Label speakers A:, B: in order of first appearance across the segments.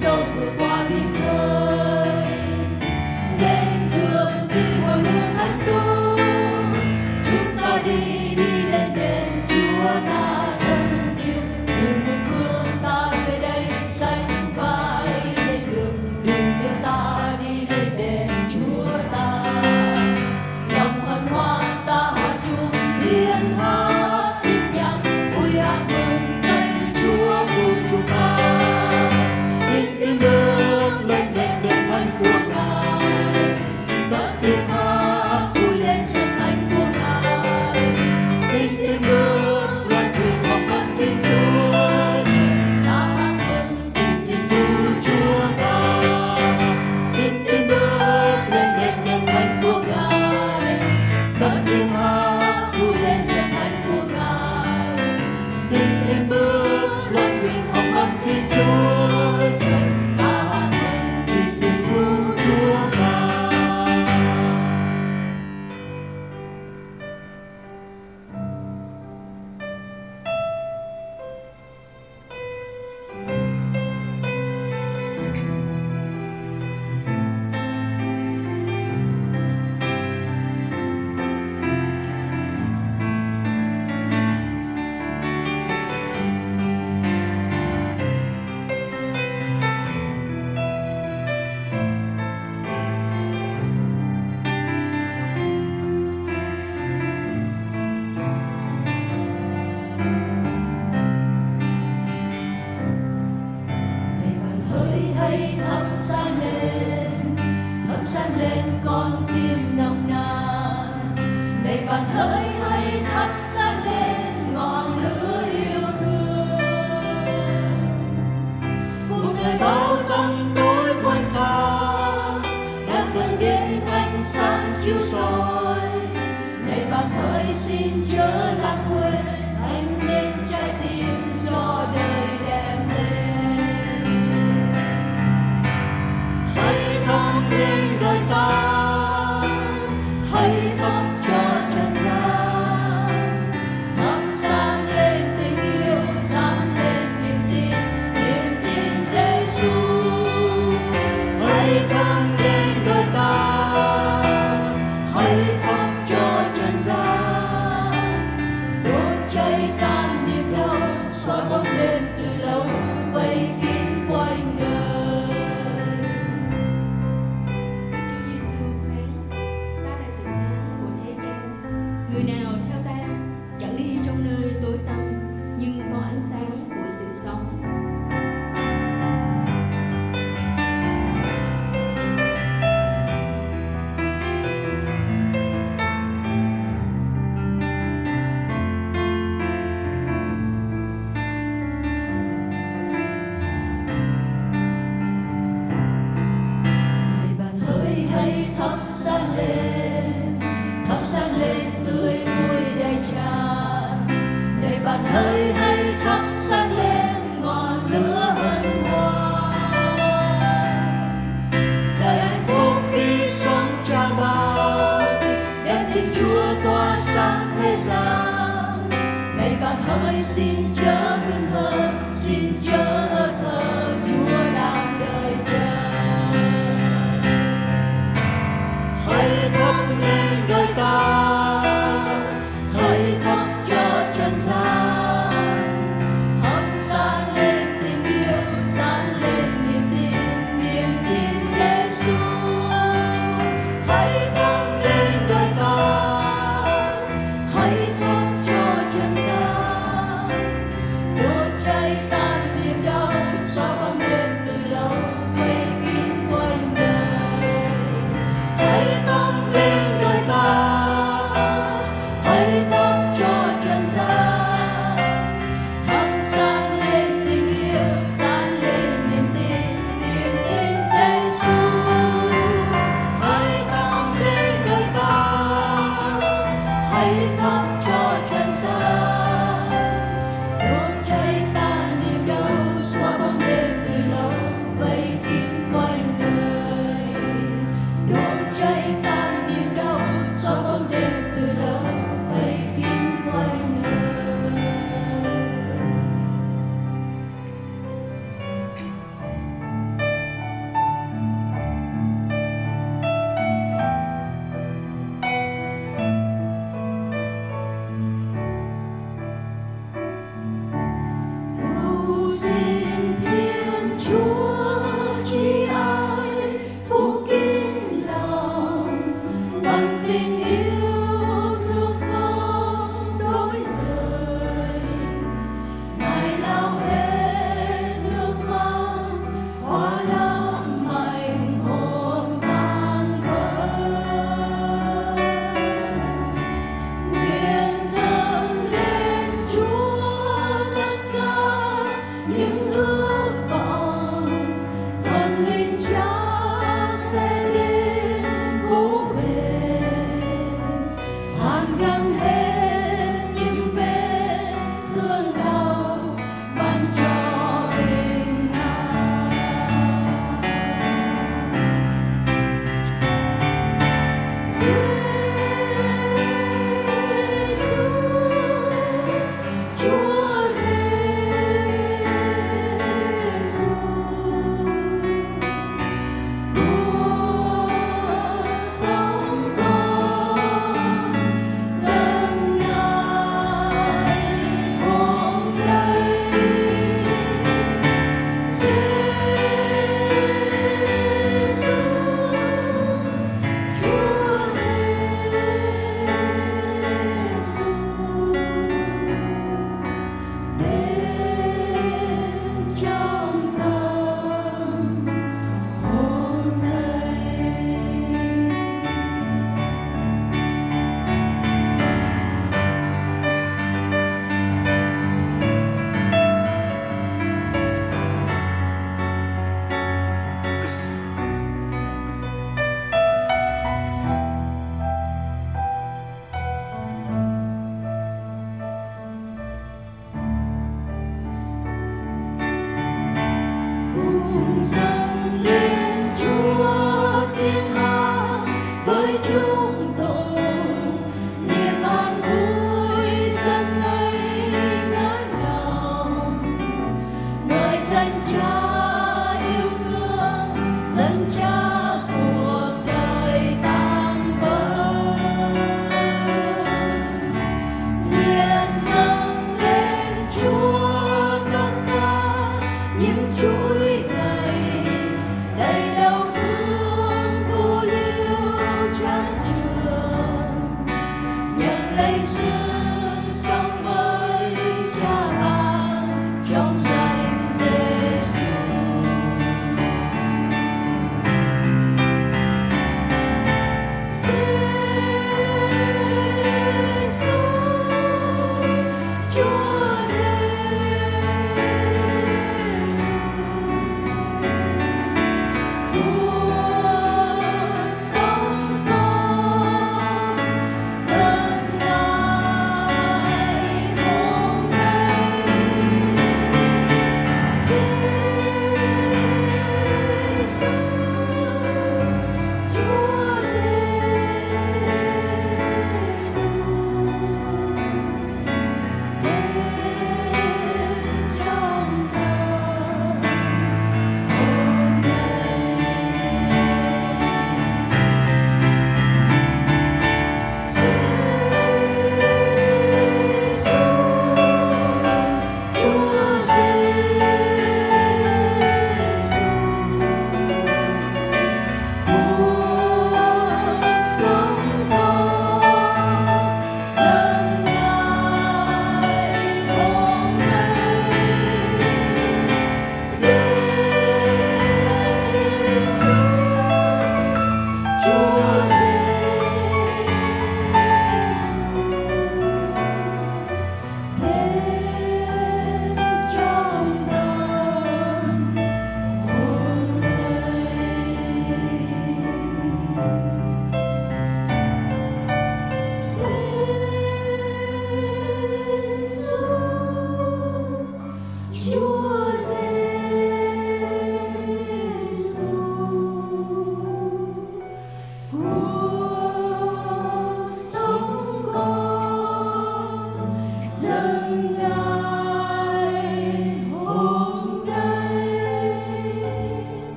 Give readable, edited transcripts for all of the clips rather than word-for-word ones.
A: dẫu vượt qua biển khơi. Lên đường đi hồi hương thánh tú, chúng ta đi lên đền Chúa ta thân yêu. Từ muôn phương ta về đây sánh vai lên đường đưa ta đi lên đền Chúa ta. Lòng hân hoan ta hòa chung tiếng hát tiếng nhạc, vui hát mừng danh Chúa cứu chúng ta. Tin bước lên đền thánh của Ngài, cất tiếng hát vui lên chân thánh của Ngài. Tin bước loan truyền hồng ân Thiên Chúa, ta hát mừng tin thu Chúa ta. Tin bước lên đền thánh của Ngài, cất tiếng hát vui lên chân thánh của Ngài. Tin bước loan truyền hồng ân Thiên Chúa, ta hát mừng tin thu Chúa ta. Này bạn hỡi hãy thắp sáng lên con tim nồng nàn. Này bạn hỡi hãy thắp sáng lên ngọn lửa yêu thương. Cuộc đời bao tăm tối quanh ta đang cần đến ánh sáng chiếu soi. Này bạn hỡi xin chớ lãng quên, anh nên trái tim cho đời đẹp lên. Hãy thắp lên đời ta, hãy thắp cho trần gian. Thắp sáng lên tình yêu, sáng lên niềm tin Giêsu. Hãy thắp lên đời ta, hãy thắp cho trần gian. Đốt cháy tan niềm đau, xóa bóng đêm từ lâu vây kín quanh đời.
B: Đức Chúa Giêsu phán: Ta là sự sáng của thế gian. Người nào theo ta chẳng đi trong nơi tối tăm, nhưng có ánh sáng của sự sống.
A: Này bạn hỡi hãy thắp sáng lên tươi vui đầy tràn. Này bạn hỡi hãy thắp sáng lên ngọn lửa hân hoan. Đời hạnh phúc khi sống trao ban, đem tin Chúa tỏa sáng thế gian. Này bạn hỡi xin chớ hững hờ, xin chớ thờ, Chúa đang đợi chờ. Hãy thắp lên đời ta, hãy thắp cho trần gian. Thắp sáng lên tình yêu, sáng lên niềm tin Giêsu. Hãy thắp lên đời ta, hãy thắp cho trần gian. Đốt cháy tan niềm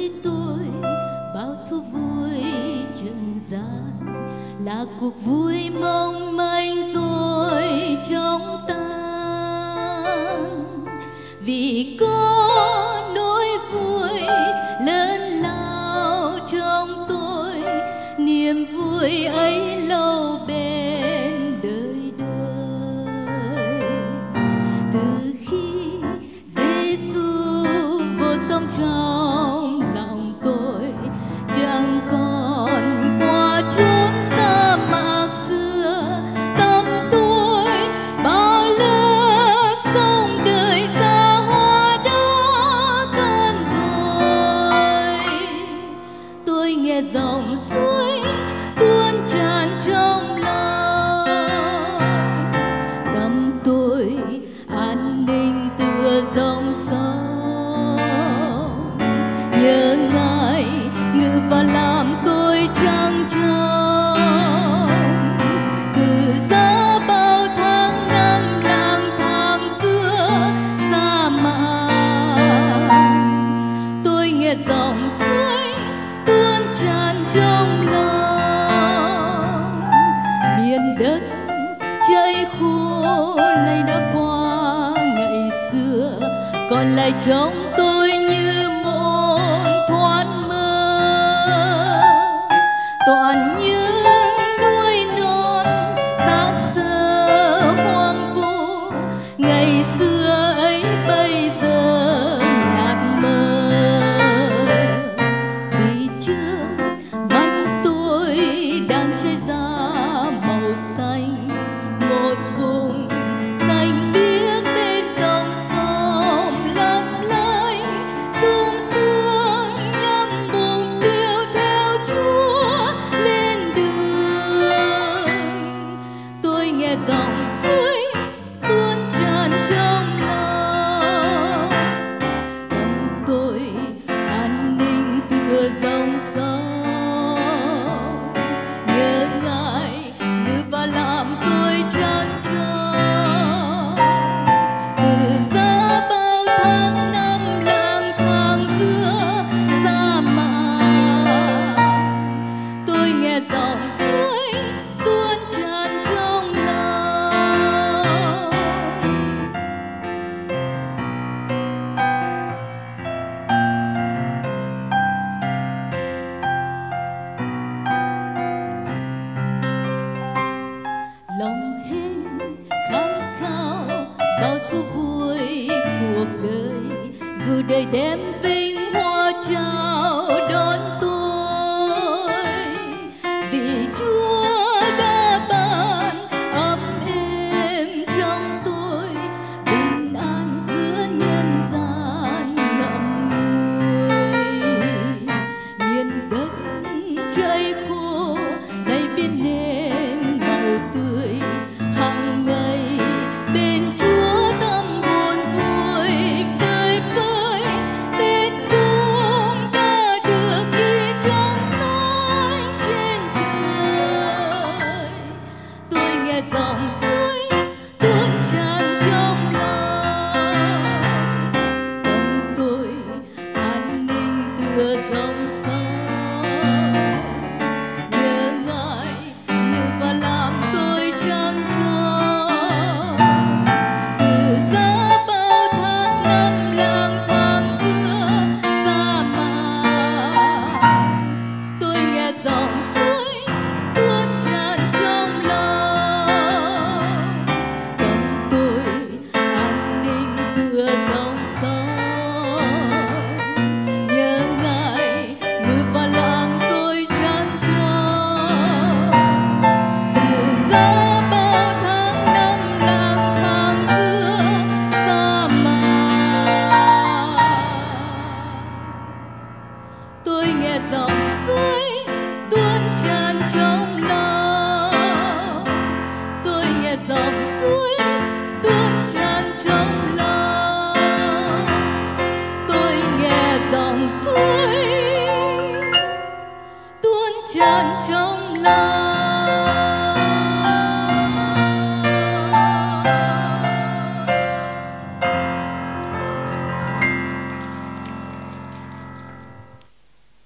A: với tôi bao thú vui trần gian là cuộc vui mong manh rồi chóng tan, vì có nỗi vui lớn lao trong tôi, niềm vui ấy lâu bên đời đời. Từ khi Giêsu vô sống trong lòng tôi, chẳng còn qua chốn sa mạc xưa, tâm tôi bao lớp sông đời xa hoa đã tan rồi. Tôi nghe dòng suối tuôn tràn trong lòng, tâm tôi an ninh tựa dòng sông. Nhớ Ngài ngự và làm tôi trăng trong, từ giá bao tháng năm lang thang giữa sa mạc. Tôi nghe dòng suối tuôn tràn trong lòng, miền đất cháy khô nay đã qua ngày xưa, còn lại trong tôi như một thoát mơ. Toàn những núi non xác xơ hoang vu, ngày xưa ấy bây giờ nhạt mờ. Vì trước mắt tôi đang cháy ra màu xanh, một vùng xanh biếc bên dòng sông lấp lánh, sum sương nhắm mục tiêu theo Chúa lên đường. Tôi nghe dòng suối tuôn tràn trong lòng, tâm tôi an ninh tựa dòng sông. Nhớ Ngài ngự và làm tôi chan tròn, từ giá bao tháng năm lang thang giữa sa mạc. Tôi nghe dòng suối tuôn tràn trong lòng. Lòng hên khát khao bao thú vui cuộc đời, dù đời đem vinh hoa chào đón tôi. Vì Chúa đã ban ấm êm trong tôi, bình an giữa nhân gian ngậm ngùi. Miền đất cháy khô nay biến nên màu tươi, hàng ngày bên Chúa tâm hồn vui phơi phới. Tết cũng đã được ghi trong sách trên trời. Tôi nghe dòng suối tuôn tràn trong lòng, tâm tôi an ninh tựa dòng sông. Nhớ Ngài ngự và làm tôi trăng tròn, từ giá bao tháng năm lang thang giữa sa mạc. Tôi nghe dòng suối tuôn tràn trong lòng, tâm tôi an ninh tựa dòng sông. Nhớ Ngài ngự và làm tôi chan tròn, từ giá bao tháng năm lang thang giữa sa mạc. Tôi nghe dòng suối tuôn tràn trong lòng, tôi nghe dòng suối tuôn tràn trong lòng, tôi nghe dòng suối tuôn tràn trong lòng.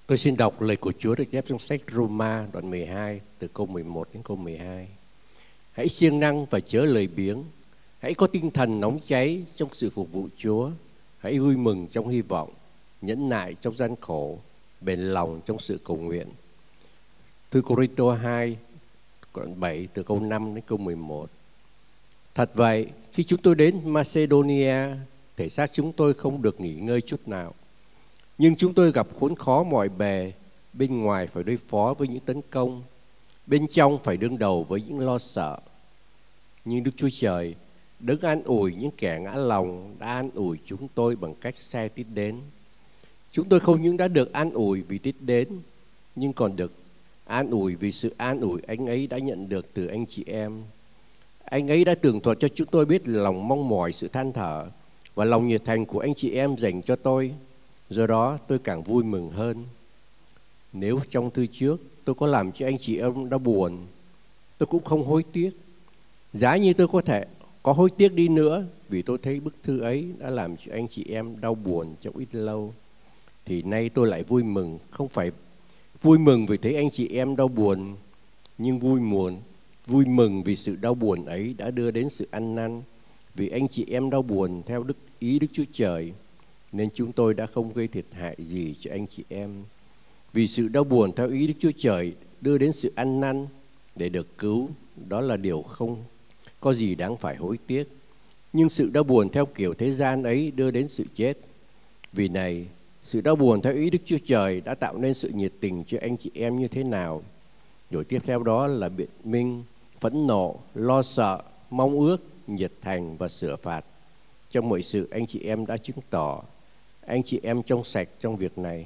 C: Tôi xin đọc lời của Chúa được chép trong sách Roma đoạn 12 từ câu 11 đến câu 12. Hãy siêng năng và chớ lười biếng. Hãy có tinh thần nóng cháy trong sự phục vụ Chúa. Hãy vui mừng trong hy vọng, nhẫn nại trong gian khổ, bền lòng trong sự cầu nguyện. Thư Cô-rinh-tô 2 đoạn 7 từ câu 5 đến câu 11. Thật vậy, khi chúng tôi đến Macedonia, thể xác chúng tôi không được nghỉ ngơi chút nào. Nhưng chúng tôi gặp khốn khó mọi bề, bên ngoài phải đối phó với những tấn công, bên trong phải đương đầu với những lo sợ. Nhưng Đức Chúa Trời, đấng an ủi những kẻ ngã lòng, đã an ủi chúng tôi bằng cách sai Tít đến. Chúng tôi không những đã được an ủi vì Tít đến, nhưng còn được an ủi vì sự an ủi anh ấy đã nhận được từ anh chị em. Anh ấy đã tường thuật cho chúng tôi biết lòng mong mỏi sự than thở và lòng nhiệt thành của anh chị em dành cho tôi. Do đó tôi càng vui mừng hơn. Nếu trong thư trước tôi có làm cho anh chị em đau buồn, tôi cũng không hối tiếc. Giá như tôi có thể có hối tiếc đi nữa, vì tôi thấy bức thư ấy đã làm cho anh chị em đau buồn trong ít lâu, thì nay tôi lại vui mừng. Không phải vui mừng vì thấy anh chị em đau buồn, nhưng vui mừng vì sự đau buồn ấy đã đưa đến sự ăn năn. Vì anh chị em đau buồn theo ý Đức Chúa Trời, nên chúng tôi đã không gây thiệt hại gì cho anh chị em. Vì sự đau buồn theo ý Đức Chúa Trời đưa đến sự ăn năn để được cứu, đó là điều không có gì đáng phải hối tiếc. Nhưng sự đau buồn theo kiểu thế gian ấy đưa đến sự chết. Vì này, sự đau buồn theo ý Đức Chúa Trời đã tạo nên sự nhiệt tình cho anh chị em như thế nào. Rồi tiếp theo đó là biện minh, phẫn nộ, lo sợ, mong ước, nhiệt thành và sửa phạt. Trong mọi sự anh chị em đã chứng tỏ anh chị em trong sạch trong việc này.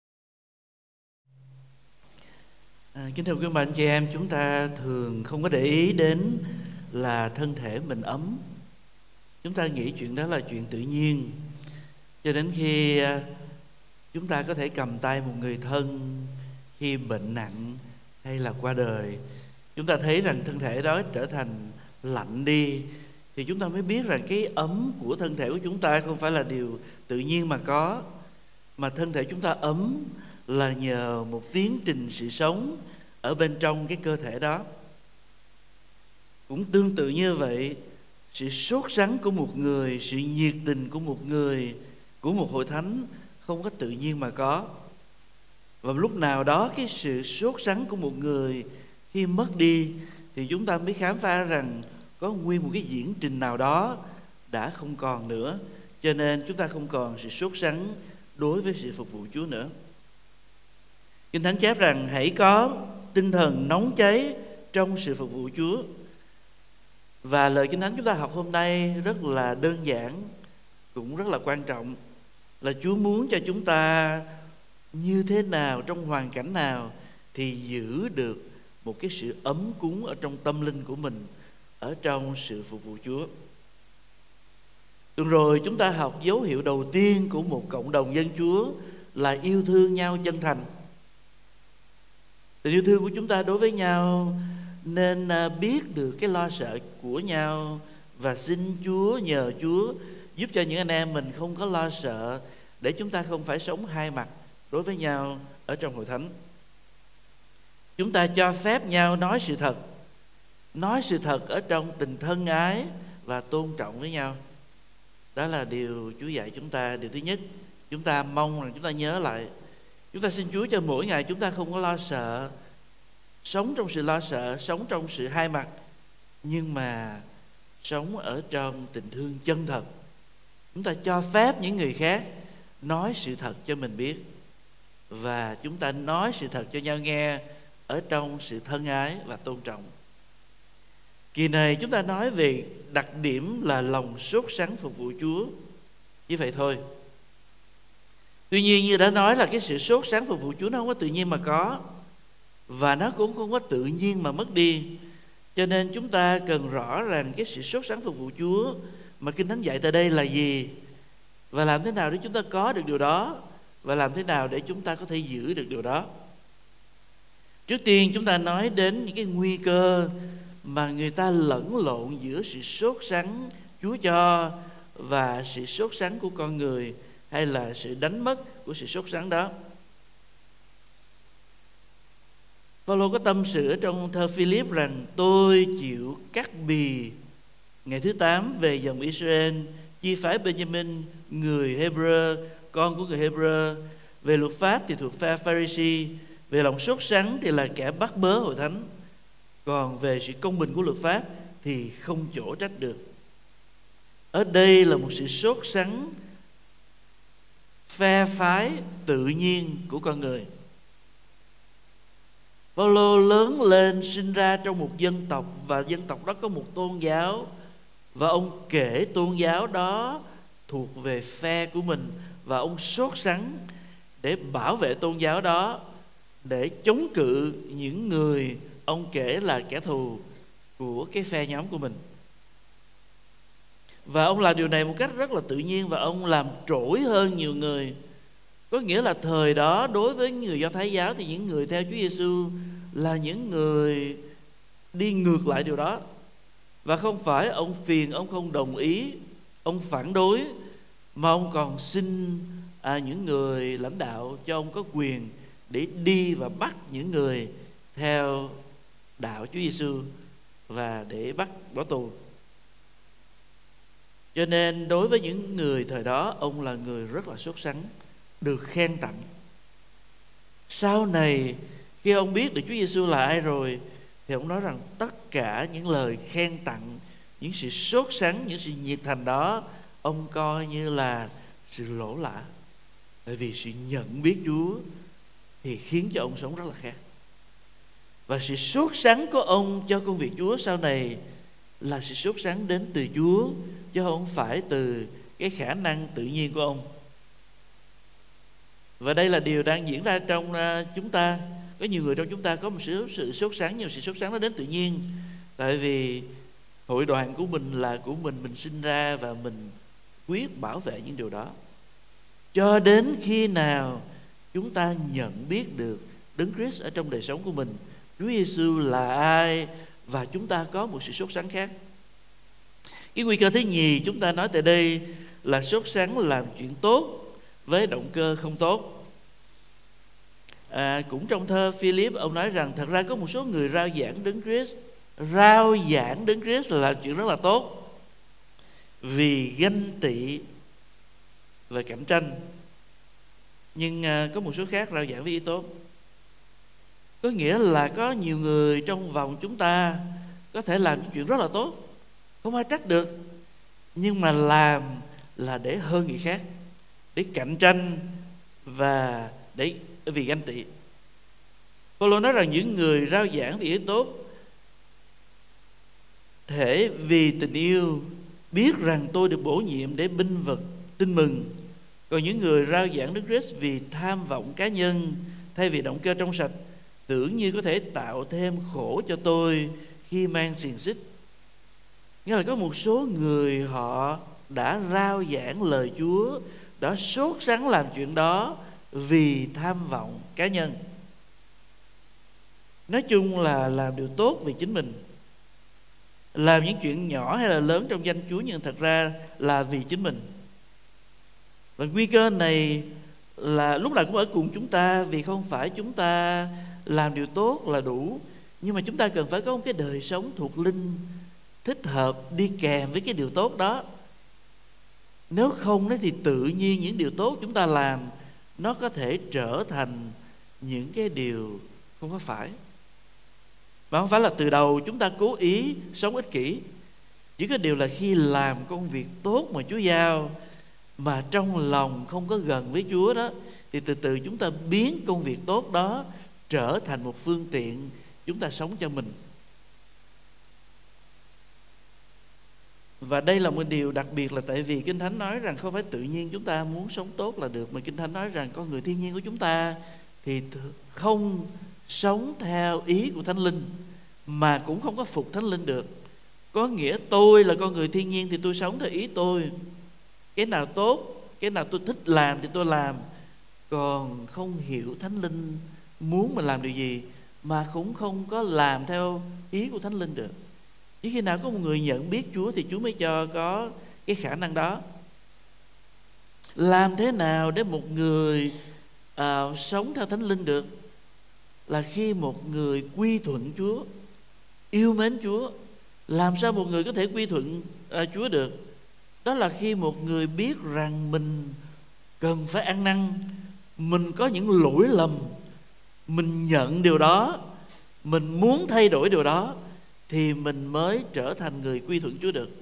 D: Kính thưa quý bà anh chị em, chúng ta thường không có để ý đến là thân thể mình ấm. Chúng ta nghĩ chuyện đó là chuyện tự nhiên, cho đến khi chúng ta có thể cầm tay một người thân khi bệnh nặng hay là qua đời, chúng ta thấy rằng thân thể đó trở thành lạnh đi, thì chúng ta mới biết rằng cái ấm của thân thể của chúng ta không phải là điều tự nhiên mà có, mà thân thể chúng ta ấm là nhờ một tiến trình sự sống ở bên trong cái cơ thể đó. Cũng tương tự như vậy, sự sốt sắng của một người, sự nhiệt tình của một người, của một hội thánh không có tự nhiên mà có. Và lúc nào đó cái sự sốt sắng của một người khi mất đi, thì chúng ta mới khám phá rằng có nguyên một cái diễn trình nào đó đã không còn nữa, cho nên chúng ta không còn sự sốt sắng đối với sự phục vụ Chúa nữa. Kinh Thánh chép rằng hãy có tinh thần nóng cháy trong sự phục vụ Chúa. Và lời Kinh Thánh chúng ta học hôm nay rất là đơn giản, cũng rất là quan trọng, là Chúa muốn cho chúng ta như thế nào, trong hoàn cảnh nào thì giữ được một cái sự ấm cúng ở trong tâm linh của mình, ở trong sự phục vụ Chúa. Tuần rồi chúng ta học dấu hiệu đầu tiên của một cộng đồng dân Chúa là yêu thương nhau chân thành. Tình yêu thương của chúng ta đối với nhau nên biết được cái lo sợ của nhau và xin Chúa, nhờ Chúa giúp cho những anh em mình không có lo sợ, để chúng ta không phải sống hai mặt đối với nhau ở trong hội thánh. Chúng ta cho phép nhau nói sự thật ở trong tình thân ái và tôn trọng với nhau. Đó là điều Chúa dạy chúng ta. Điều thứ nhất, chúng ta mong rằng chúng ta nhớ lại. Chúng ta xin Chúa cho mỗi ngày chúng ta không có lo sợ, sống trong sự lo sợ, sống trong sự hai mặt, nhưng mà sống ở trong tình thương chân thật. Chúng ta cho phép những người khác nói sự thật cho mình biết, và chúng ta nói sự thật cho nhau nghe ở trong sự thân ái và tôn trọng. Kỳ này chúng ta nói về đặc điểm là lòng sốt sắng phục vụ Chúa. Như vậy thôi. Tuy nhiên như đã nói là cái sự sốt sắng phục vụ Chúa nó không có tự nhiên mà có, và nó cũng không có tự nhiên mà mất đi. Cho nên chúng ta cần rõ ràng cái sự sốt sắng phục vụ Chúa mà Kinh Thánh dạy tại đây là gì, và làm thế nào để chúng ta có được điều đó, và làm thế nào để chúng ta có thể giữ được điều đó. Trước tiên chúng ta nói đến những cái nguy cơ mà người ta lẫn lộn giữa sự sốt sắng Chúa cho và sự sốt sắng của con người, hay là sự đánh mất của sự sốt sắng đó. Phaolô có tâm sự ở trong thơ Philip rằng tôi chịu cắt bì ngày thứ 8 về dòng Israel, chi phái Benjamin, người Hebrew, con của người Hebrew. Về luật pháp thì thuộc phe Pharisee, về lòng sốt sắng thì là kẻ bắt bớ hội thánh, còn về sự công bình của luật pháp thì không chỗ trách được. Ở đây là một sự sốt sắng phe phái tự nhiên của con người. Phaolô lớn lên sinh ra trong một dân tộc, và dân tộc đó có một tôn giáo, và ông kể tôn giáo đó thuộc về phe của mình, và ông sốt sắng để bảo vệ tôn giáo đó, để chống cự những người ông kể là kẻ thù của cái phe nhóm của mình. Và ông làm điều này một cách rất là tự nhiên, và ông làm trỗi hơn nhiều người. Có nghĩa là thời đó đối với người Do Thái giáo thì những người theo Chúa Giêsu là những người đi ngược lại điều đó. Và không phải ông phiền, ông không đồng ý, ông phản đối, mà ông còn xin những người lãnh đạo cho ông có quyền để đi và bắt những người theo đạo Chúa Giêsu và để bắt bỏ tù. Cho nên đối với những người thời đó, ông là người rất là sốt sắng, được khen tặng. Sau này khi ông biết được Chúa Giêsu là ai rồi, thì ông nói rằng tất cả những lời khen tặng, những sự sốt sắng, những sự nhiệt thành đó, ông coi như là sự lỗ lã. Tại vì sự nhận biết Chúa thì khiến cho ông sống rất là khác. Và sự sốt sắng của ông cho công việc Chúa sau này là sự sốt sắng đến từ Chúa, chứ không phải từ cái khả năng tự nhiên của ông. Và đây là điều đang diễn ra trong chúng ta. Có nhiều người trong chúng ta có một sự sốt sắng, nhưng sự sốt sắng nó đến tự nhiên. Tại vì hội đoàn của mình là của mình sinh ra và mình quyết bảo vệ những điều đó. Cho đến khi nào chúng ta nhận biết được Đấng Christ ở trong đời sống của mình, Chúa Giêsu là ai, và chúng ta có một sự sốt sắng khác. Cái nguy cơ thứ nhì chúng ta nói tại đây là sốt sắng làm chuyện tốt với động cơ không tốt. Cũng trong thơ Philip, ông nói rằng thật ra có một số người rao giảng Đấng Christ. Rao giảng Đấng Christ là chuyện rất là tốt, vì ganh tị và cạnh tranh. Nhưng có một số khác rao giảng với ý tốt. Có nghĩa là có nhiều người trong vòng chúng ta có thể làm những chuyện rất là tốt, không ai trách được, nhưng mà làm là để hơn người khác, để cạnh tranh và để vì ganh tị. Phaolô nói rằng những người rao giảng vì ý tốt thể vì tình yêu biết rằng tôi được bổ nhiệm để binh vực tin mừng. Còn những người rao giảng Đức Christ vì tham vọng cá nhân thay vì động cơ trong sạch, tưởng như có thể tạo thêm khổ cho tôi khi mang xiềng xích. Nghĩa là có một số người họ đã rao giảng lời Chúa, đã sốt sắng làm chuyện đó vì tham vọng cá nhân. Nói chung là làm điều tốt vì chính mình, làm những chuyện nhỏ hay là lớn trong danh Chúa, nhưng thật ra là vì chính mình. Và nguy cơ này là lúc nào cũng ở cùng chúng ta, vì không phải chúng ta làm điều tốt là đủ, nhưng mà chúng ta cần phải có một cái đời sống thuộc linh thích hợp đi kèm với cái điều tốt đó. Nếu không thì tự nhiên những điều tốt chúng ta làm nó có thể trở thành những cái điều không có phải. Và không phải là từ đầu chúng ta cố ý sống ích kỷ. Chỉ có điều là khi làm công việc tốt mà Chúa giao mà trong lòng không có gần với Chúa đó, thì từ từ chúng ta biến công việc tốt đó trở thành một phương tiện chúng ta sống cho mình. Và đây là một điều đặc biệt, là tại vì Kinh Thánh nói rằng không phải tự nhiên chúng ta muốn sống tốt là được, mà Kinh Thánh nói rằng con người thiên nhiên của chúng ta thì không sống theo ý của Thánh Linh, mà cũng không có phục Thánh Linh được. Có nghĩa tôi là con người thiên nhiên thì tôi sống theo ý tôi, cái nào tốt, cái nào tôi thích làm thì tôi làm, còn không hiểu Thánh Linh muốn mình làm điều gì, mà cũng không có làm theo ý của Thánh Linh được. Chỉ khi nào có một người nhận biết Chúa thì Chúa mới cho có cái khả năng đó. Làm thế nào để một người sống theo Thánh Linh được? là khi một người quy thuận Chúa, yêu mến Chúa. Làm sao một người có thể quy thuận Chúa được? Đó là khi một người biết rằng mình cần phải ăn năn, mình có những lỗi lầm, mình nhận điều đó, mình muốn thay đổi điều đó, thì mình mới trở thành người quy thuận Chúa được.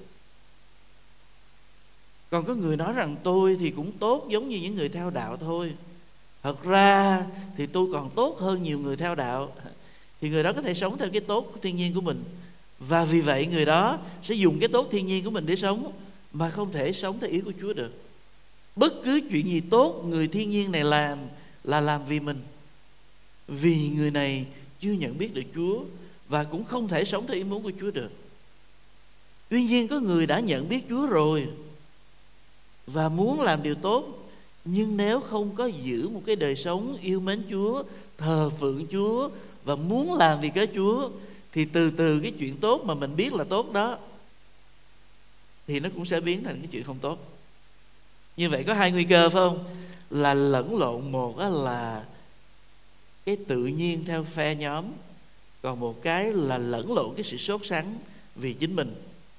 D: Còn có người nói rằng tôi thì cũng tốt giống như những người theo đạo thôi, thật ra thì tôi còn tốt hơn nhiều người theo đạo. Thì người đó có thể sống theo cái tốt thiên nhiên của mình, và vì vậy người đó sẽ dùng cái tốt thiên nhiên của mình để sống, mà không thể sống theo ý của Chúa được. Bất cứ chuyện gì tốt người thiên nhiên này làm là làm vì mình, vì người này chưa nhận biết được Chúa và cũng không thể sống theo ý muốn của Chúa được. Tuy nhiên có người đã nhận biết Chúa rồi và muốn làm điều tốt, nhưng nếu không có giữ một cái đời sống yêu mến Chúa, thờ phượng Chúa và muốn làm vì cái Chúa, thì từ từ cái chuyện tốt mà mình biết là tốt đó thì nó cũng sẽ biến thành cái chuyện không tốt. Như vậy có hai nguy cơ, phải không? Là lẫn lộn. Một là cái tự nhiên theo phe nhóm, còn một cái là lẫn lộn cái sự sốt sắng vì chính mình.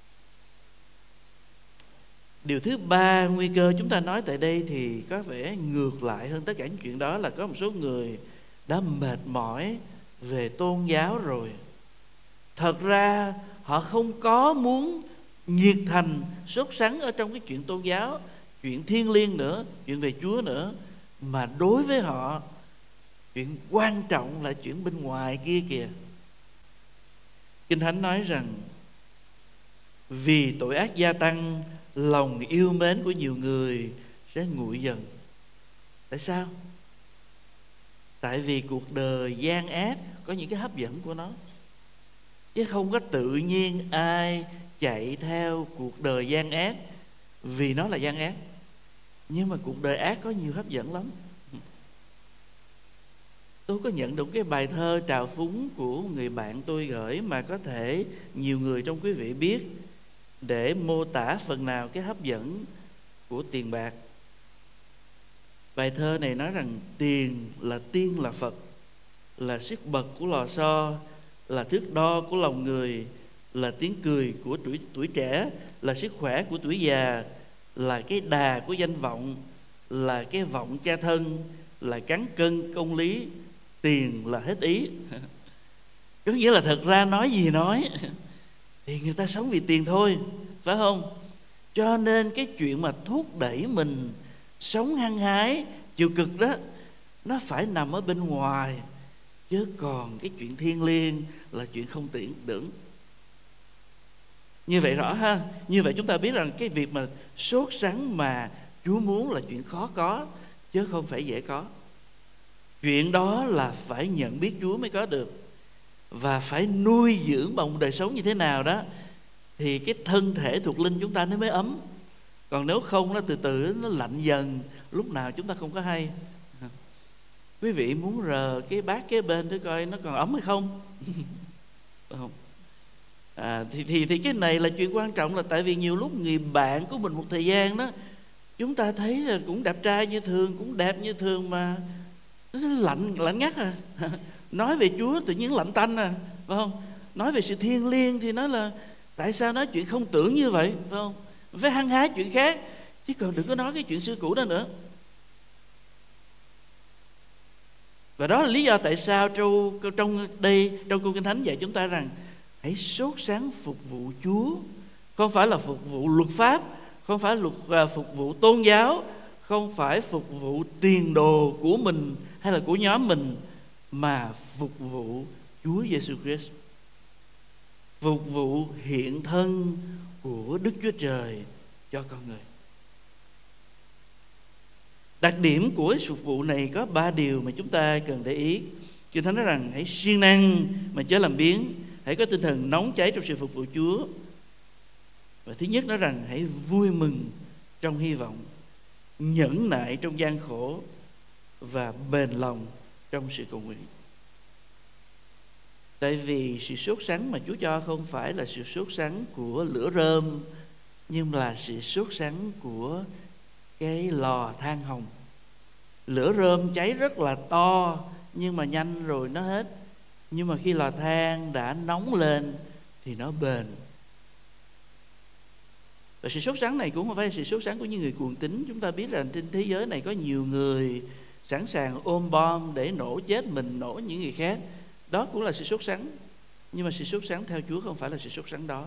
D: Điều thứ ba, nguy cơ chúng ta nói tại đây thì có vẻ ngược lại hơn tất cả những chuyện đó, là có một số người đã mệt mỏi về tôn giáo rồi. Thật ra họ không có muốn nhiệt thành, sốt sắng ở trong cái chuyện tôn giáo, chuyện thiêng liêng nữa, chuyện về Chúa nữa, mà đối với họ chuyện quan trọng là chuyện bên ngoài kia kìa. Kinh Thánh nói rằng vì tội ác gia tăng, lòng yêu mến của nhiều người sẽ nguội dần. Tại sao? Tại vì cuộc đời gian ác có những cái hấp dẫn của nó, chứ không có tự nhiên ai chạy theo cuộc đời gian ác vì nó là gian ác. Nhưng mà cuộc đời ác có nhiều hấp dẫn lắm. Tôi có nhận được cái bài thơ trào phúng của người bạn tôi gửi, mà có thể nhiều người trong quý vị biết, để mô tả phần nào cái hấp dẫn của tiền bạc. Bài thơ này nói rằng tiền là tiên là Phật, là sức bật của lò xo, là thước đo của lòng người, là tiếng cười của tuổi trẻ, là sức khỏe của tuổi già, là cái đà của danh vọng, là cái vọng cha thân, là cán cân công lý. Tiền là hết ý. Có nghĩa là thật ra nói gì nói thì người ta sống vì tiền thôi, phải không? Cho nên cái chuyện mà thúc đẩy mình sống hăng hái, chịu cực đó, nó phải nằm ở bên ngoài, chứ còn cái chuyện thiêng liêng là chuyện không tưởng. Như vậy rõ ha. Như vậy chúng ta biết rằng cái việc mà sốt sắng mà Chúa muốn là chuyện khó có, chứ không phải dễ có. Chuyện đó là phải nhận biết Chúa mới có được, và phải nuôi dưỡng bằng một đời sống như thế nào đó thì cái thân thể thuộc linh chúng ta nó mới ấm. Còn nếu không, nó từ từ nó lạnh dần, lúc nào chúng ta không có hay. Quý vị muốn rờ cái bát kế bên để coi nó còn ấm hay không? Không. Thì cái này là chuyện quan trọng, là tại vì nhiều lúc người bạn của mình một thời gian đó, chúng ta thấy là cũng đẹp trai như thường, cũng đẹp như thường, mà nó lạnh ngắt à. Nói về Chúa tự nhiên lạnh tanh à, phải không? Nói về sự thiêng liêng thì nói là tại sao nói chuyện không tưởng như vậy, phải không? Phải hăng hái chuyện khác, chứ còn đừng có nói cái chuyện xưa cũ đó nữa. Và đó là lý do tại sao trong câu Kinh Thánh dạy chúng ta rằng hãy sốt sắng phục vụ Chúa. Không phải là phục vụ luật pháp, không phải phục vụ tôn giáo, không phải phục vụ tiền đồ của mình hay là của nhóm mình, mà phục vụ Chúa Giêsu Christ, phục vụ hiện thân của Đức Chúa Trời cho con người. Đặc điểm của phục vụ này có 3 điều mà chúng ta cần để ý. Kinh Thánh nói rằng hãy siêng năng mà chớ làm biếng, hãy có tinh thần nóng cháy trong sự phục vụ Chúa. Và thứ nhất nói rằng hãy vui mừng trong hy vọng, nhẫn nại trong gian khổ và bền lòng trong sự cầu nguyện. Tại vì sự sốt sắng mà Chúa cho không phải là sự sốt sắng của lửa rơm, nhưng là sự sốt sắng của cái lò than hồng. Lửa rơm cháy rất là to, nhưng mà nhanh rồi nó hết. Nhưng mà khi lò than đã nóng lên thì nó bền. Và sự sốt sắng này cũng không phải là sự sốt sắng của những người cuồng tín. Chúng ta biết rằng trên thế giới này có nhiều người sẵn sàng ôm bom để nổ chết mình, nổ những người khác. Đó cũng là sự sốt sắng. Nhưng mà sự sốt sắng theo Chúa không phải là sự sốt sắng đó.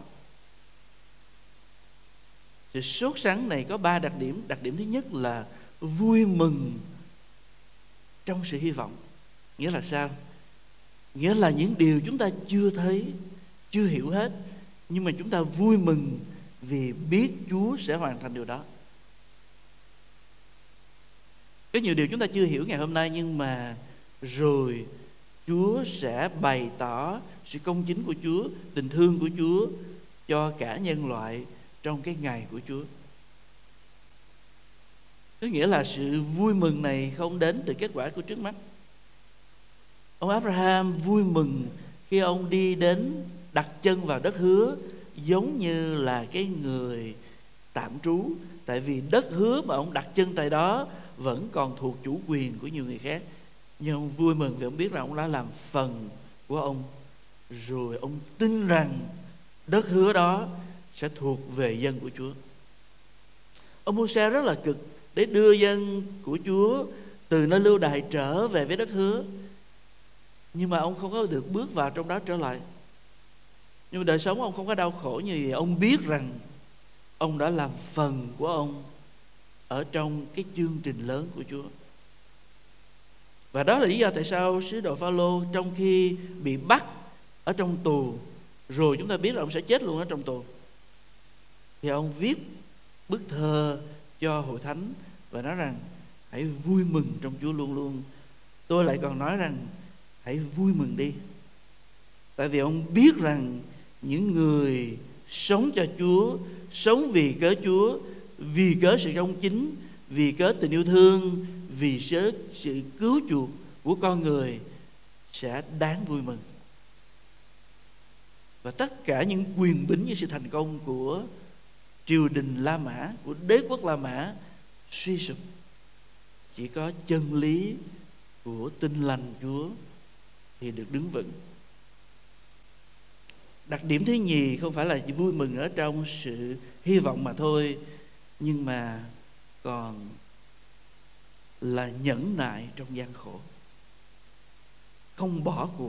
D: Sự sốt sắng này có 3 đặc điểm. Đặc điểm thứ nhất là vui mừng trong sự hy vọng. Nghĩa là sao? Nghĩa là những điều chúng ta chưa thấy, chưa hiểu hết, nhưng mà chúng ta vui mừng vì biết Chúa sẽ hoàn thành điều đó. Có nhiều điều chúng ta chưa hiểu ngày hôm nay, nhưng mà rồi Chúa sẽ bày tỏ sự công chính của Chúa, tình thương của Chúa cho cả nhân loại trong cái ngày của Chúa. Có nghĩa là sự vui mừng này không đến từ kết quả của trước mắt. Ông Abraham vui mừng khi ông đi đến đặt chân vào đất hứa, giống như là cái người tạm trú. Tại vì đất hứa mà ông đặt chân tại đó vẫn còn thuộc chủ quyền của nhiều người khác. Nhưng ông vui mừng vì ông biết rằng ông đã làm phần của ông. Rồi ông tin rằng đất hứa đó sẽ thuộc về dân của Chúa. Ông Mô-se rất là cực để đưa dân của Chúa từ nơi lưu đày trở về với đất hứa. Nhưng mà ông không có được bước vào trong đó trở lại. Nhưng mà đời sống ông không có đau khổ như vậy. Ông biết rằng ông đã làm phần của ông ở trong cái chương trình lớn của Chúa. Và đó là lý do tại sao sứ đồ Phao-lô trong khi bị bắt ở trong tù, rồi chúng ta biết là ông sẽ chết luôn ở trong tù, thì ông viết bức thơ cho hội thánh và nói rằng hãy vui mừng trong Chúa luôn luôn. Tôi lại còn nói rằng hãy vui mừng đi. Tại vì ông biết rằng những người sống cho Chúa, sống vì cớ Chúa, vì cớ sự công chính, vì cớ tình yêu thương, vì cớ sự cứu chuộc của con người sẽ đáng vui mừng. Và tất cả những quyền bính với sự thành công của triều đình La Mã, của đế quốc La Mã suy sụp, chỉ có chân lý của tin lành Chúa thì được đứng vững. Đặc điểm thứ nhì không phải là chỉ vui mừng ở trong sự hy vọng mà thôi, nhưng mà còn là nhẫn nại trong gian khổ, không bỏ cuộc.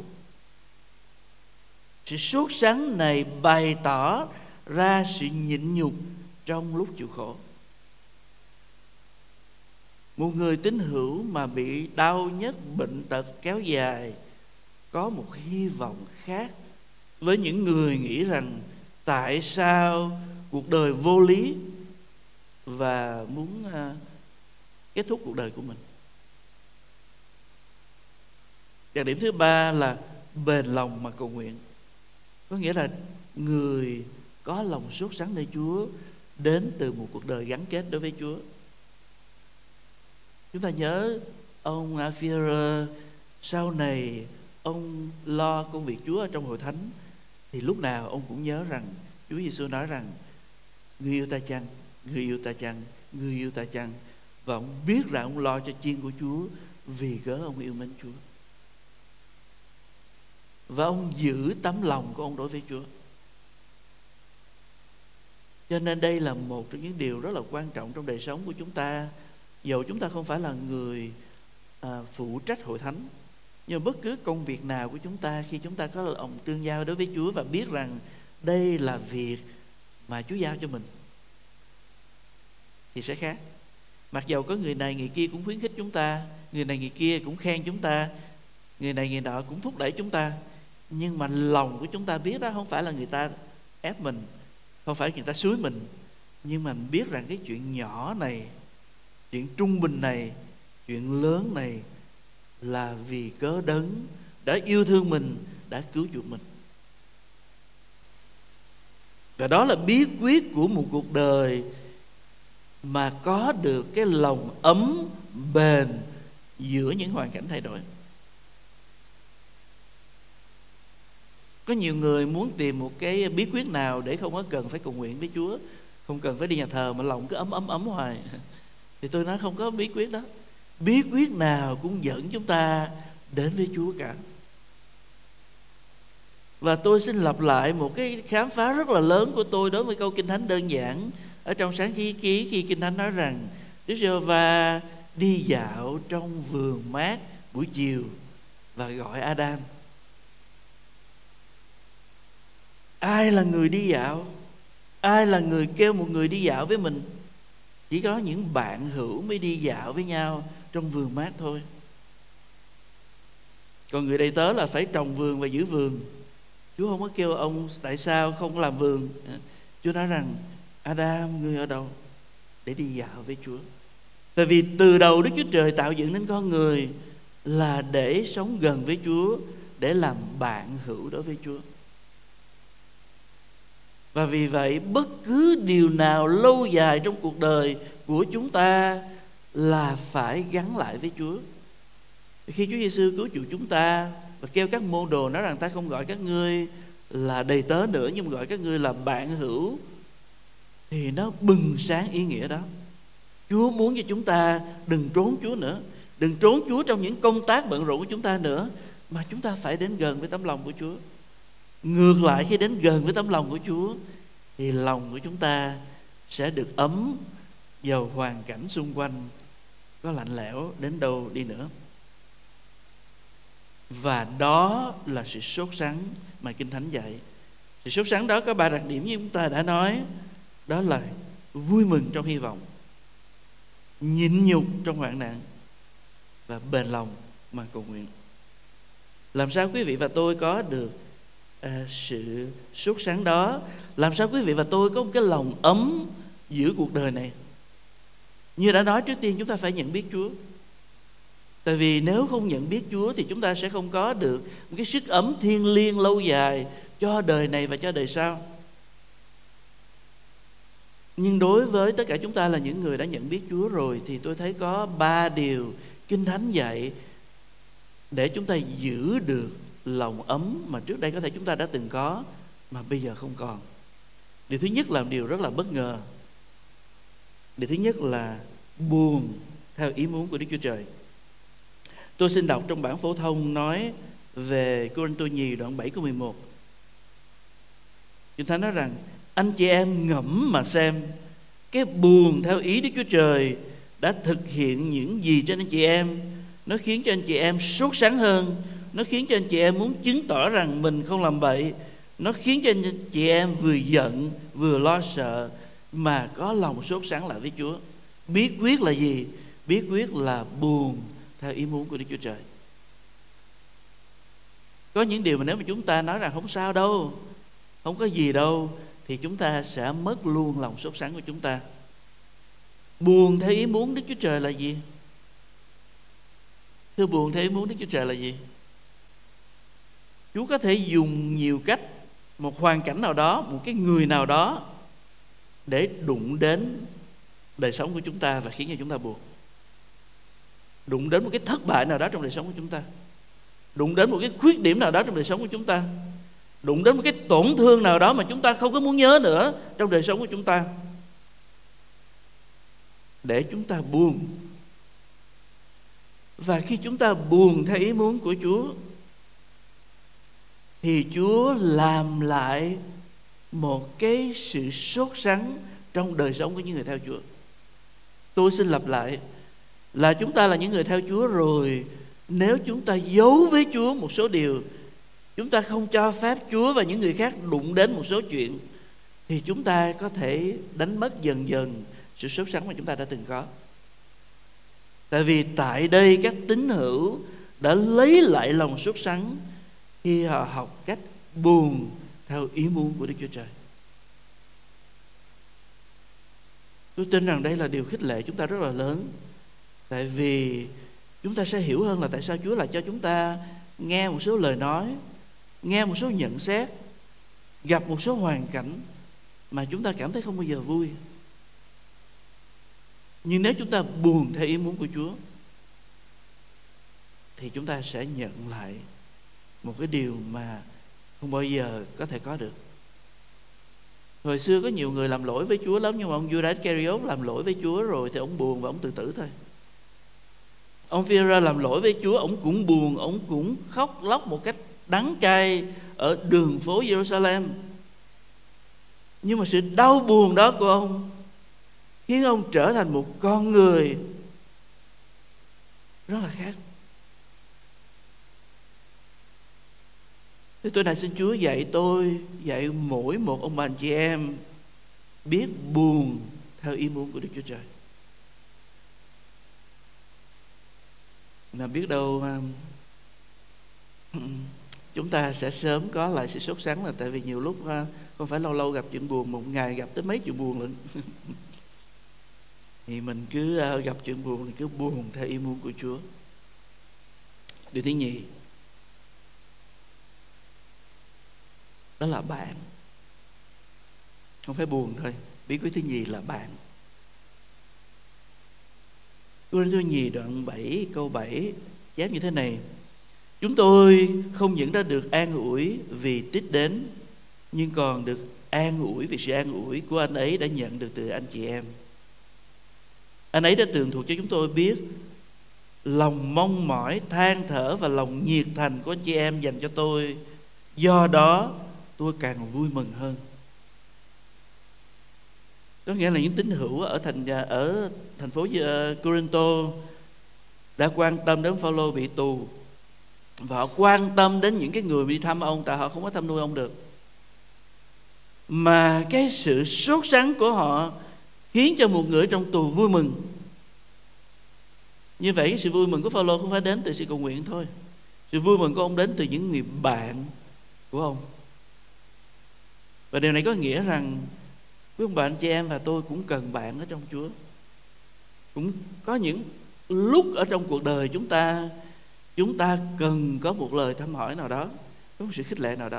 D: Sự sốt sắng này bày tỏ ra sự nhịn nhục trong lúc chịu khổ. Một người tín hữu mà bị đau nhất, bệnh tật kéo dài có một hy vọng khác với những người nghĩ rằng tại sao cuộc đời vô lý và muốn kết thúc cuộc đời của mình. Đặc điểm thứ ba là bền lòng mà cầu nguyện. Có nghĩa là người có lòng sốt sắng nơi Chúa đến từ một cuộc đời gắn kết đối với Chúa. Chúng ta nhớ ông Führer sau này ông lo công việc Chúa ở trong hội thánh, thì lúc nào ông cũng nhớ rằng Chúa Giêsu nói rằng người yêu ta chăng, người yêu ta chăng, người yêu ta chăng. Và ông biết rằng ông lo cho chiên của Chúa vì cớ ông yêu mến Chúa. Và ông giữ tấm lòng của ông đối với Chúa. Cho nên đây là một trong những điều rất là quan trọng trong đời sống của chúng ta. Dầu chúng ta không phải là người phụ trách hội thánh, nhưng bất cứ công việc nào của chúng ta, khi chúng ta có lòng tương giao đối với Chúa và biết rằng đây là việc mà Chúa giao cho mình, thì sẽ khác. Mặc dầu có người này người kia cũng khuyến khích chúng ta, người này người kia cũng khen chúng ta, người này người nọ cũng thúc đẩy chúng ta, nhưng mà lòng của chúng ta biết đó không phải là người ta ép mình, không phải người ta xúi mình, nhưng mà mình biết rằng cái chuyện nhỏ này, chuyện trung bình này, chuyện lớn này là vì cớ Đấng đã yêu thương mình, đã cứu chuộc mình. Và đó là bí quyết của một cuộc đời mà có được cái lòng ấm bền giữa những hoàn cảnh thay đổi. Có nhiều người muốn tìm một cái bí quyết nào để không có cần phải cầu nguyện với Chúa, không cần phải đi nhà thờ mà lòng cứ ấm hoài. Thì tôi nói không có bí quyết đó. Bí quyết nào cũng dẫn chúng ta đến với Chúa cả. Và tôi xin lặp lại một cái khám phá rất là lớn của tôi đối với câu Kinh Thánh đơn giản ở trong Sáng Thế Ký, khi Kinh Thánh nói rằng Đức Giê-hô-va đi dạo trong vườn mát buổi chiều và gọi Adam. Ai là người đi dạo? Ai là người kêu một người đi dạo với mình? Chỉ có những bạn hữu mới đi dạo với nhau trong vườn mát thôi. Còn người đầy tớ là phải trồng vườn và giữ vườn. Chúa không có kêu ông tại sao không làm vườn. Chúa nói rằng Adam, ngươi ở đâu? Để đi dạo với Chúa. Tại vì từ đầu Đức Chúa Trời tạo dựng nên con người là để sống gần với Chúa, để làm bạn hữu đối với Chúa. Và vì vậy bất cứ điều nào lâu dài trong cuộc đời của chúng ta là phải gắn lại với Chúa. Khi Chúa Giêsu cứu chuộc chúng ta và kêu các môn đồ nói rằng ta không gọi các ngươi là đầy tớ nữa, nhưng mà gọi các ngươi là bạn hữu, thì nó bừng sáng ý nghĩa đó. Chúa muốn cho chúng ta đừng trốn Chúa nữa, đừng trốn Chúa trong những công tác bận rộn của chúng ta nữa, mà chúng ta phải đến gần với tấm lòng của Chúa. Ngược lại, khi đến gần với tấm lòng của Chúa thì lòng của chúng ta sẽ được ấm, dầu hoàn cảnh xung quanh có lạnh lẽo đến đâu đi nữa. Và đó là sự sốt sắng mà Kinh Thánh dạy. Sự sốt sắng đó có 3 đặc điểm như chúng ta đã nói. Đó là vui mừng trong hy vọng, nhịn nhục trong hoạn nạn và bền lòng mà cầu nguyện. Làm sao quý vị và tôi có được sự sốt sắng đó? Làm sao quý vị và tôi có một cái lòng ấm giữa cuộc đời này? Như đã nói, trước tiên chúng ta phải nhận biết Chúa. Tại vì nếu không nhận biết Chúa thì chúng ta sẽ không có được một cái sức ấm thiêng liêng lâu dài cho đời này và cho đời sau. Nhưng đối với tất cả chúng ta là những người đã nhận biết Chúa rồi, thì tôi thấy có 3 điều Kinh Thánh dạy để chúng ta giữ được lòng ấm mà trước đây có thể chúng ta đã từng có mà bây giờ không còn. Điều thứ nhất là một điều rất là bất ngờ. Điều thứ nhất là buồn theo ý muốn của Đức Chúa Trời. Tôi xin đọc trong bản phổ thông nói về Cô-rinh-tô nhì đoạn 7 câu 11. Kinh Thánh nói rằng anh chị em ngẫm mà xem, cái buồn theo ý Đức Chúa Trời đã thực hiện những gì trên anh chị em. Nó khiến cho anh chị em sốt sắng hơn. Nó khiến cho anh chị em muốn chứng tỏ rằng mình không làm bậy. Nó khiến cho anh chị em vừa giận vừa lo sợ mà có lòng sốt sắng lại với Chúa. Bí quyết là gì? Bí quyết là buồn theo ý muốn của Đức Chúa Trời. Có những điều mà nếu mà chúng ta nói rằng không sao đâu, không có gì đâu, thì chúng ta sẽ mất luôn lòng sốt sắng của chúng ta. Buồn theo ý muốn Đức Chúa Trời là gì? Thưa, buồn theo ý muốn Đức Chúa Trời là gì? Chúa có thể dùng nhiều cách, một hoàn cảnh nào đó, một cái người nào đó để đụng đến đời sống của chúng ta và khiến cho chúng ta buồn. Đụng đến một cái thất bại nào đó trong đời sống của chúng ta, đụng đến một cái khuyết điểm nào đó trong đời sống của chúng ta, đụng đến một cái tổn thương nào đó mà chúng ta không có muốn nhớ nữa trong đời sống của chúng ta, để chúng ta buồn. Và khi chúng ta buồn theo ý muốn của Chúa thì Chúa làm lại một cái sự sốt sắng trong đời sống của những người theo Chúa. Tôi xin lặp lại là chúng ta là những người theo Chúa rồi, nếu chúng ta giấu với Chúa một số điều, chúng ta không cho phép Chúa và những người khác đụng đến một số chuyện, thì chúng ta có thể đánh mất dần dần sự sốt sắng mà chúng ta đã từng có. Tại vì tại đây các tín hữu đã lấy lại lòng sốt sắng khi họ học cách buồn theo ý muốn của Đức Chúa Trời. Tôi tin rằng đây là điều khích lệ chúng ta rất là lớn. Tại vì chúng ta sẽ hiểu hơn là tại sao Chúa lại cho chúng ta nghe một số lời nói, nghe một số nhận xét, gặp một số hoàn cảnh mà chúng ta cảm thấy không bao giờ vui. Nhưng nếu chúng ta buồn theo ý muốn của Chúa thì chúng ta sẽ nhận lại một cái điều mà không bao giờ có thể có được. Hồi xưa có nhiều người làm lỗi với Chúa lắm, nhưng mà ông Judas Iscariot làm lỗi với Chúa rồi thì ông buồn và ông tự tử thôi. Ông Phi-e-rơ làm lỗi với Chúa, ông cũng buồn, ông cũng khóc lóc một cách đắng cay ở đường phố Jerusalem. Nhưng mà sự đau buồn đó của ông khiến ông trở thành một con người rất là khác. Thế tôi này xin Chúa dạy tôi, dạy mỗi một ông bà anh chị em biết buồn theo ý muốn của Đức Chúa Trời. Mà biết đâu chúng ta sẽ sớm có lại sự sốt sắng, là tại vì nhiều lúc không phải lâu lâu gặp chuyện buồn, một ngày gặp tới mấy chuyện buồn lận. Thì mình cứ gặp chuyện buồn thì cứ buồn theo ý muốn của Chúa. Điều thứ nhì, đó là bạn. Không phải buồn thôi, bí quyết thứ nhì là bạn. Cô-rinh-tô nhì đoạn 7 câu 7 chép như thế này: chúng tôi không những đã được an ủi vì trích đến, nhưng còn được an ủi vì sự an ủi của anh ấy đã nhận được từ anh chị em. Anh ấy đã tường thuật cho chúng tôi biết lòng mong mỏi, than thở và lòng nhiệt thành của anh chị em dành cho tôi. Do đó tôi càng vui mừng hơn. Có nghĩa là những tín hữu ở thành phố Cô-rinh-tô đã quan tâm đến Phao-lô bị tù, và họ quan tâm đến những cái người đi thăm ông, tại họ không có thăm nuôi ông được. Mà cái sự sốt sắng của họ khiến cho một người trong tù vui mừng. Như vậy cái sự vui mừng của Phao-lô không phải đến từ sự cầu nguyện thôi. Sự vui mừng của ông đến từ những người bạn của ông. Và điều này có nghĩa rằng quý ông bà anh chị em và tôi cũng cần bạn ở trong Chúa. Cũng có những lúc ở trong cuộc đời chúng ta cần có một lời thăm hỏi nào đó, có một sự khích lệ nào đó.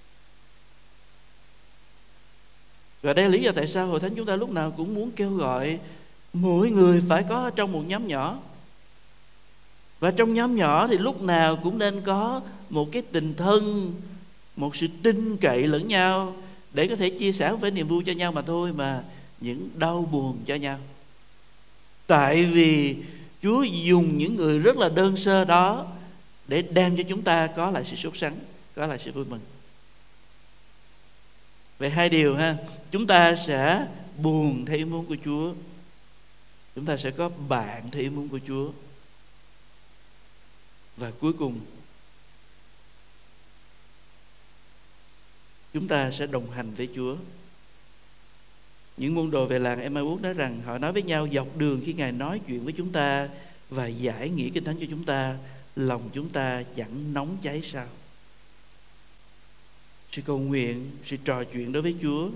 D: Và đây là lý do tại sao Hội Thánh chúng ta lúc nào cũng muốn kêu gọi mỗi người phải có trong một nhóm nhỏ. Và trong nhóm nhỏ thì lúc nào cũng nên có một cái tình thân, một sự tin cậy lẫn nhau, để có thể chia sẻ không phải niềm vui cho nhau mà thôi, mà những đau buồn cho nhau. Tại vì Chúa dùng những người rất là đơn sơ đó để đem cho chúng ta có lại sự sốt sắng, có lại sự vui mừng. Vậy hai điều ha, chúng ta sẽ buồn theo ý muốn của Chúa, chúng ta sẽ có bạn theo ý muốn của Chúa, và cuối cùng chúng ta sẽ đồng hành với Chúa. Những môn đồ về làng Emmaus nói rằng họ nói với nhau dọc đường khi Ngài nói chuyện với chúng ta và giải nghĩa Kinh Thánh cho chúng ta, lòng chúng ta chẳng nóng cháy sao? Sự cầu nguyện, sự trò chuyện đối với Chúa,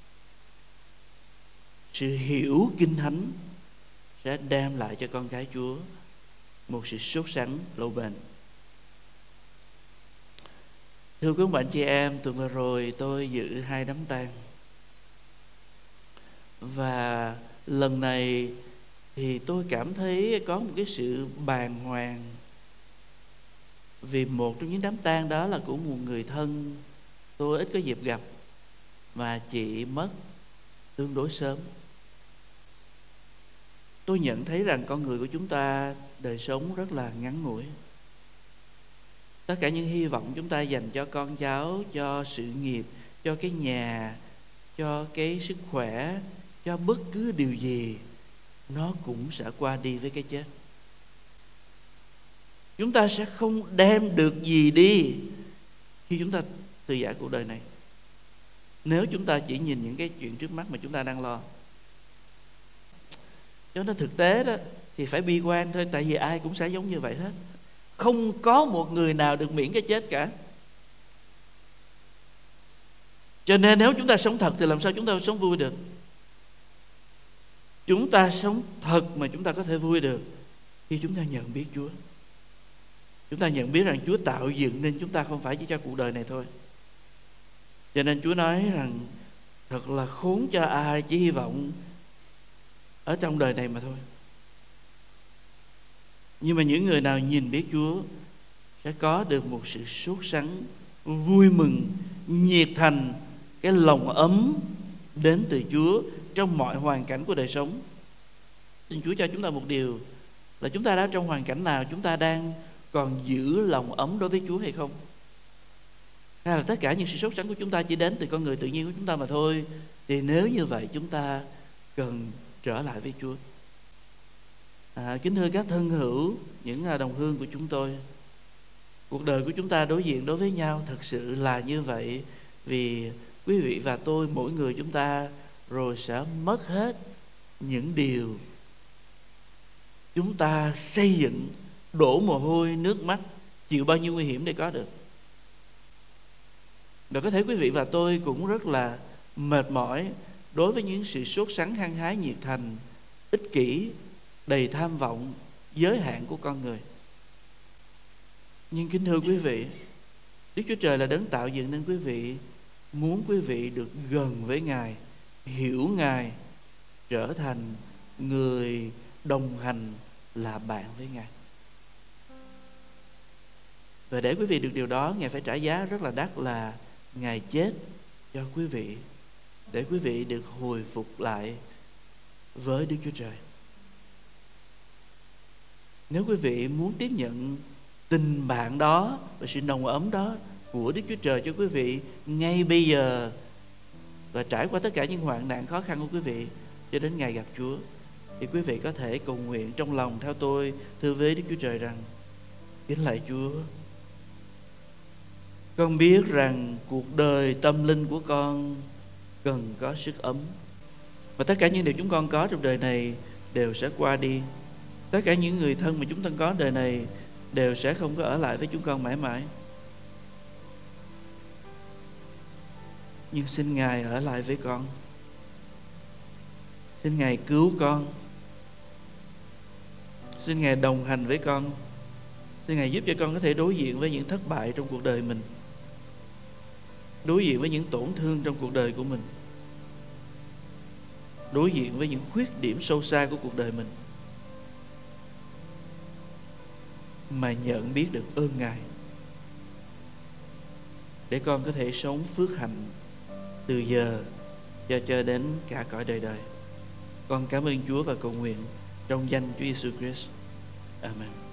D: sự hiểu Kinh Thánh sẽ đem lại cho con cái Chúa một sự sốt sắng lâu bền. Thưa quý bạn chị em, tuần vừa rồi tôi dự 2 đám tang. Và lần này thì tôi cảm thấy có một cái sự bàng hoàng, vì một trong những đám tang đó là của một người thân tôi ít có dịp gặp, mà chị mất tương đối sớm. Tôi nhận thấy rằng con người của chúng ta đời sống rất là ngắn ngủi. Tất cả những hy vọng chúng ta dành cho con cháu, cho sự nghiệp, cho cái nhà, cho cái sức khỏe, cho bất cứ điều gì, nó cũng sẽ qua đi với cái chết. Chúng ta sẽ không đem được gì đi khi chúng ta từ giã cuộc đời này, nếu chúng ta chỉ nhìn những cái chuyện trước mắt mà chúng ta đang lo. Cho nên thực tế đó thì phải bi quan thôi, tại vì ai cũng sẽ giống như vậy hết. Không có một người nào được miễn cái chết cả. Cho nên nếu chúng ta sống thật thì làm sao chúng ta sống vui được? Chúng ta sống thật mà chúng ta có thể vui được khi chúng ta nhận biết Chúa. Chúng ta nhận biết rằng Chúa tạo dựng nên chúng ta không phải chỉ cho cuộc đời này thôi. Cho nên Chúa nói rằng thật là khốn cho ai chỉ hy vọng ở trong đời này mà thôi. Nhưng mà những người nào nhìn biết Chúa sẽ có được một sự sốt sắng, vui mừng, nhiệt thành, cái lòng ấm đến từ Chúa trong mọi hoàn cảnh của đời sống. Xin Chúa cho chúng ta một điều là chúng ta đã trong hoàn cảnh nào, chúng ta đang còn giữ lòng ấm đối với Chúa hay không? Hay là tất cả những sự sốt sắng của chúng ta chỉ đến từ con người tự nhiên của chúng ta mà thôi? Thì nếu như vậy, chúng ta cần trở lại với Chúa. Kính thưa các thân hữu, những đồng hương của chúng tôi, cuộc đời của chúng ta đối diện đối với nhau thật sự là như vậy. Vì quý vị và tôi, mỗi người chúng ta rồi sẽ mất hết những điều chúng ta xây dựng, đổ mồ hôi, nước mắt, chịu bao nhiêu nguy hiểm để có được. Và có thể quý vị và tôi cũng rất là mệt mỏi đối với những sự sốt sắng, hăng hái, nhiệt thành, ích kỷ, đầy tham vọng, giới hạn của con người. Nhưng kính thưa quý vị, Đức Chúa Trời là đấng tạo dựng nên quý vị muốn quý vị được gần với Ngài, hiểu Ngài, trở thành người đồng hành, là bạn với Ngài. Và để quý vị được điều đó, Ngài phải trả giá rất là đắt, là Ngài chết cho quý vị, để quý vị được hồi phục lại với Đức Chúa Trời. Nếu quý vị muốn tiếp nhận tình bạn đó và sự nồng ấm đó của Đức Chúa Trời cho quý vị ngay bây giờ, và trải qua tất cả những hoạn nạn khó khăn của quý vị cho đến ngày gặp Chúa, thì quý vị có thể cầu nguyện trong lòng theo tôi, thưa với Đức Chúa Trời rằng: kính lạy Chúa, con biết rằng cuộc đời tâm linh của con cần có sức ấm, và tất cả những điều chúng con có trong đời này đều sẽ qua đi. Tất cả những người thân mà chúng ta có đời này đều sẽ không có ở lại với chúng con mãi mãi. Nhưng xin Ngài ở lại với con, xin Ngài cứu con, xin Ngài đồng hành với con, xin Ngài giúp cho con có thể đối diện với những thất bại trong cuộc đời mình, đối diện với những tổn thương trong cuộc đời của mình, đối diện với những khuyết điểm sâu xa của cuộc đời mình, mà nhận biết được ơn Ngài, để con có thể sống phước hạnh từ giờ cho đến cả cõi đời đời. Con cảm ơn Chúa và cầu nguyện trong danh Chúa Giêsu Christ. Amen.